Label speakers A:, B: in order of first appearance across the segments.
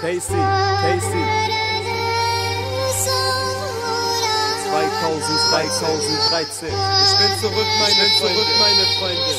A: Casey 2013. Ich bin zurück, meine Freunde.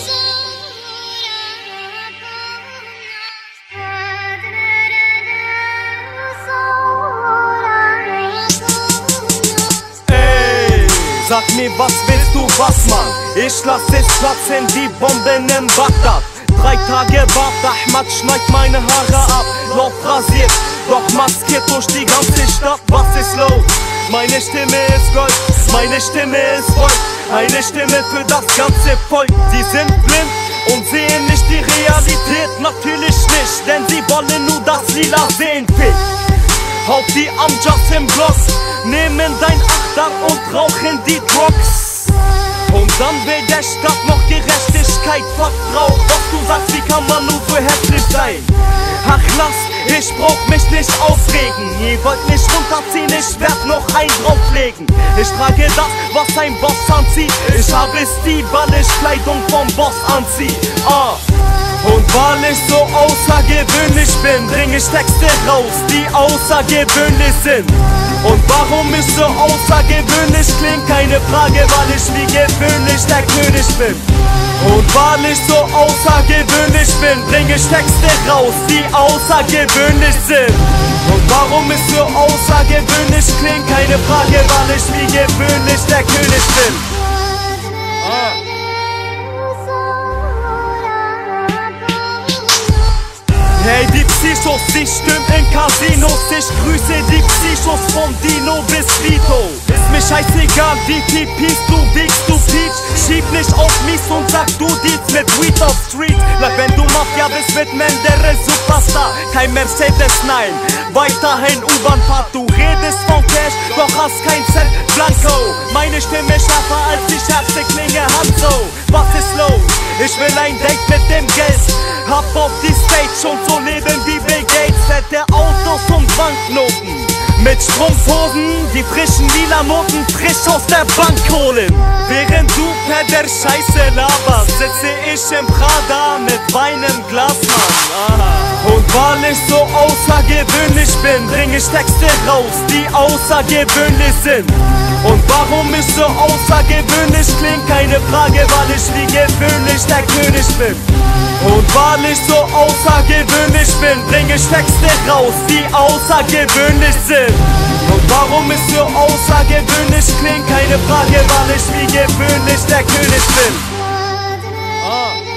B: Sag mir, was willst du, was, Mann? Ich lass es platzen, die Bomben in Bagdad. 3 Tage Bart, Ahmad schneidet meine Haare ab. Noch rasiert, doch maskiert durch die ganze Stadt. Was ist los? Meine Stimme ist Gold, meine Stimme ist Volk. Eine Stimme für das ganze Volk. Sie sind blind und sehen nicht die Realität. Natürlich nicht, denn sie wollen nur das Lila sehen. Fick, haut die Amjas im Block, nehmen dein Achter und rauchen die Drugs. Und dann will der Stadt noch Gerechtigkeit. Fuck drauf, was du sagst, wie kann man nur so hässlich sein? Ach lass, ich brauch mich nicht aufregen. Ihr wollt mich runterziehen, ich werd noch ein drauflegen. Ich trage das, was ein Boss anzieht. Ich habe Stil, weil ich Kleidung vom Boss anzieh. Und weil ich so außergewöhnlich bin, bring ich Texte raus, die außergewöhnlich sind. Und warum ich so außergewöhnlich kling, keine Frage, weil ich wie gewöhnlich der König bin. Und weil ich so außergewöhnlich bin, bring ich Texte raus, die außergewöhnlich sind. Und warum ich so außergewöhnlich kling, keine Frage, weil ich wie gewöhnlich der König bin. Hey, die Psychos, die stimmen in Casinos. Ich grüße die Psychos von Dino bis Vito. Ist mir scheißegal, wie viel Peace du wiegst, du Peach. Schieb nicht auf mies und sag du Deals mit Weed auf Street. Bleib, wenn du Mafia bist mit Menderes Superstar. Kein Mercedes, nein, weiterhin U-Bahn-Fahrt. Du redest von Cash, doch hast kein Cent Blanco. Meine Stimme schärfer als die schärfste Klinge Hanzo. Was ist los? Ich will ein Date mit dem Geld. Hab auf die Stage und so leben wie Bill Gates. Hätte Autos und Banknoten mit Strumpfhosen, die frischen lila Noten frisch aus der Bank holen. Während du per der Scheiße laberst, sitze ich im Prada mit Wein im Glas, Mann. Und weil ich so außergewöhnlich bin, bring ich Texte raus, die außergewöhnlich sind. Und warum ich so außergewöhnlich kling, keine Frage, weil ich wie gewöhnlich der König bin. Und weil ich so außergewöhnlich bin, bring ich Texte raus, die außergewöhnlich sind. Und warum ich so außergewöhnlich kling, keine Frage, weil ich wie gewöhnlich der König bin.